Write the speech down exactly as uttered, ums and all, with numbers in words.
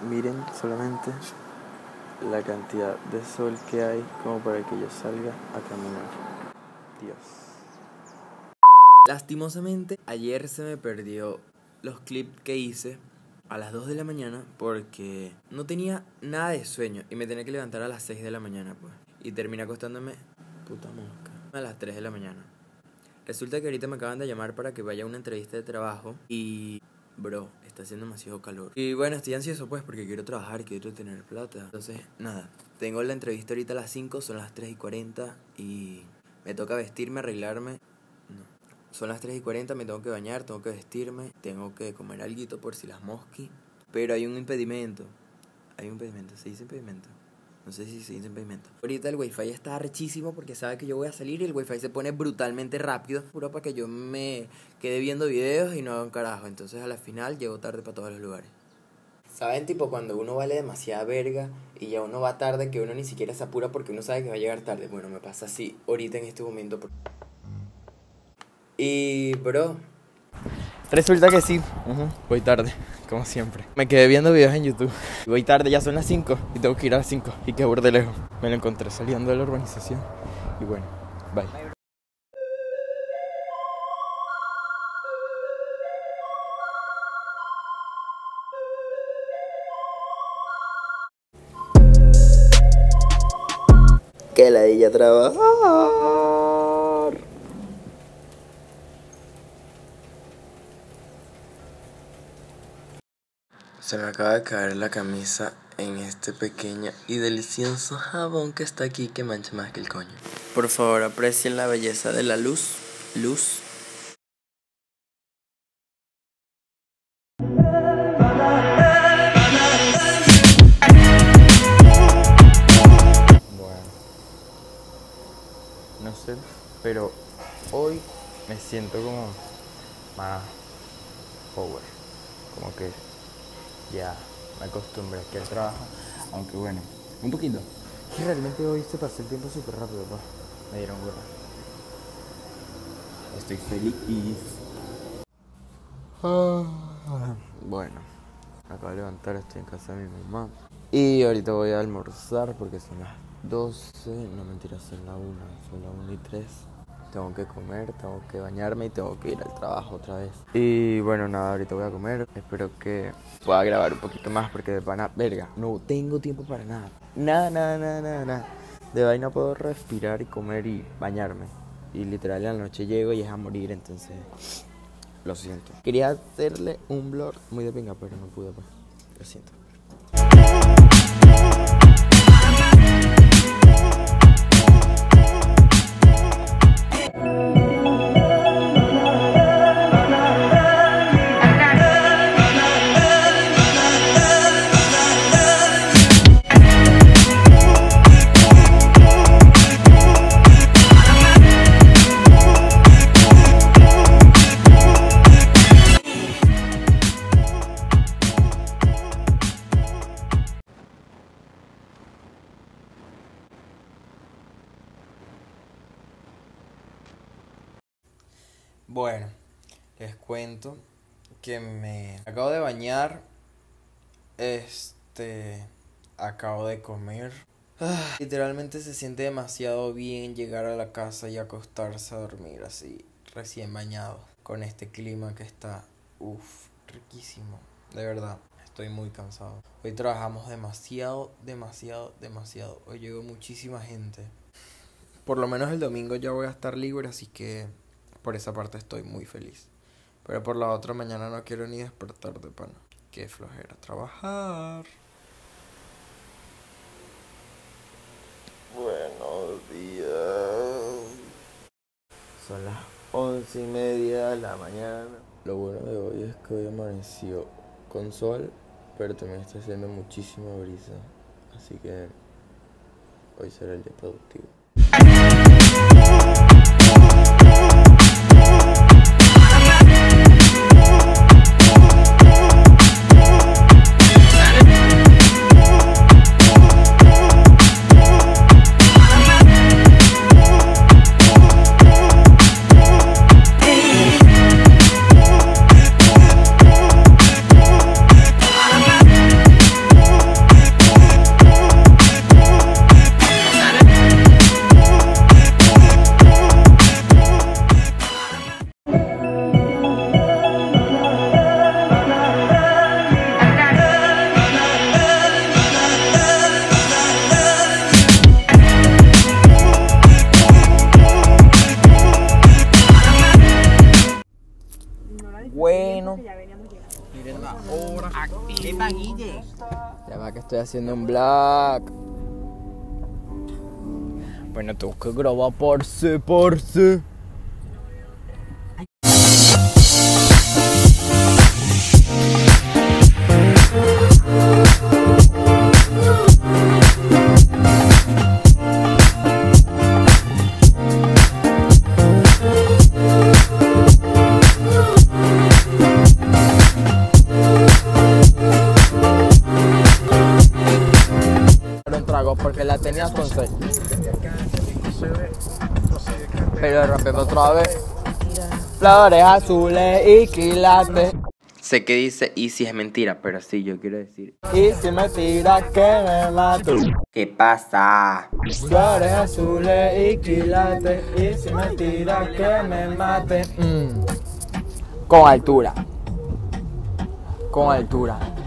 miren solamente la cantidad de sol que hay como para que yo salga a caminar. Dios. Lastimosamente, ayer se me perdió los clips que hice a las dos de la mañana porque no tenía nada de sueño y me tenía que levantar a las seis de la mañana, pues. Y terminé acostándome, puta mosca, a las tres de la mañana. Resulta que ahorita me acaban de llamar para que vaya a una entrevista de trabajo y... bro, está haciendo demasiado calor. Y bueno, estoy ansioso pues porque quiero trabajar y quiero tener plata. Entonces, nada, tengo la entrevista ahorita a las cinco, son las tres y cuarenta y me toca vestirme, arreglarme. No, son las tres y cuarenta, me tengo que bañar, tengo que vestirme, tengo que comer alguito por si las mosqui. Pero hay un impedimento. Hay un impedimento, ¿se dice impedimento? No sé si se dice impedimento. Ahorita el wifi está rechísimo porque sabe que yo voy a salir y el wifi se pone brutalmente rápido. Puro para que yo me quede viendo videos y no haga un carajo. Entonces a la final llego tarde para todos los lugares. ¿Saben? Tipo cuando uno vale demasiada verga y ya uno va tarde, que uno ni siquiera se apura porque uno sabe que va a llegar tarde. Bueno, me pasa así ahorita en este momento. Y bro, resulta que sí, uh-huh. Voy tarde, como siempre. Me quedé viendo videos en YouTube. Voy tarde, ya son las cinco y tengo que ir a las cinco. Y qué burde lejos. Me lo encontré saliendo de la urbanización. Y bueno, bye. Que ladilla trabajar. Se me acaba de caer la camisa en este pequeño y delicioso jabón que está aquí que mancha más que el coño. Por favor, aprecien la belleza de la luz. Luz. Bueno, no sé, pero hoy me siento como más power, como que ya me acostumbré aquí al trabajo, aunque bueno, un poquito. Y realmente hoy se pasó el tiempo súper rápido, pa. Me dieron gorra. Estoy feliz. Ah, bueno, me acabo de levantar, estoy en casa de mi mamá. Y ahorita voy a almorzar porque son las doce, no mentiras, son las una, son las una y tres. Tengo que comer, tengo que bañarme y tengo que ir al trabajo otra vez. Y bueno, nada, ahorita voy a comer. Espero que pueda grabar un poquito más porque de pana, verga, no tengo tiempo para nada. Nada, nada, nada, nada, nada. De vaina puedo respirar y comer y bañarme. Y literal en la noche llego y es a morir, entonces lo siento. Quería hacerle un vlog muy de pinga, pero no pude, pues. Lo siento. Bueno, les cuento que me acabo de bañar, este, acabo de comer. Ah, literalmente se siente demasiado bien llegar a la casa y acostarse a dormir así, recién bañado, con este clima que está, uff, riquísimo, de verdad. Estoy muy cansado. Hoy trabajamos demasiado, demasiado, demasiado. Hoy llegó muchísima gente. Por lo menos el domingo ya voy a estar libre, así que por esa parte estoy muy feliz. Pero por la otra mañana no quiero ni despertar de pana. Qué flojera trabajar. Buenos días. Son las once y media de la mañana. Lo bueno de hoy es que hoy amaneció con sol, pero también está haciendo muchísima brisa. Así que hoy será el día productivo. bueno. Miren la hora. Activa, Guille. Ya va que estoy haciendo un black. Bueno, tengo que grabar parce, parce. Porque la tenías con seis. Pero rompemos otra vez. Flores azules y quilates. Sé que dice y si es mentira, pero sí, yo quiero decir. Y si me tira que me mato. ¿Qué pasa? Flores azules y quilates. Y si me tira que me mate. Mm. Con altura. Con altura.